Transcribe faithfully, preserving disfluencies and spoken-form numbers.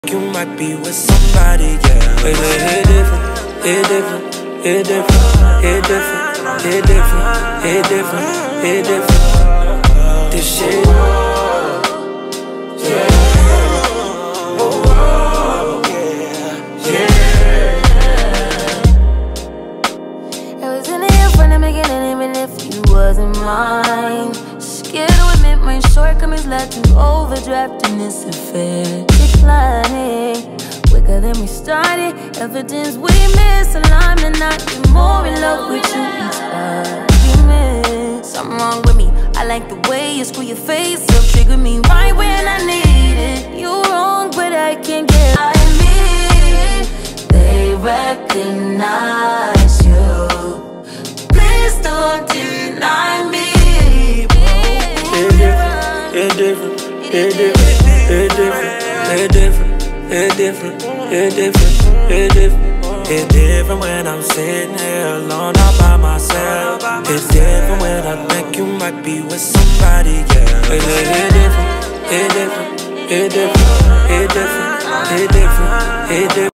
You might be with somebody, yeah. It, it different, it different, it different, it different, it different, it different, it different. This shit, yeah, oh, yeah, yeah. I was in here from the beginning, even if you wasn't mine. Scared to admit my shortcomings led to overdraft in this affair. Declining quicker than we started. Evidence we misalignment. I get more in love with you each argument. Something wrong with me. I like the way you screw your face up, trigger me right when I need it. You wrong, but I can't get I mean, they recognize you. Please don't deny me. It different, it different, it different, it different, it different, it different, it different, it different when I'm sitting here alone all by myself. It's different when I think you might be with somebody, yeah. It, it different, it different, it different, it different, it different, it different.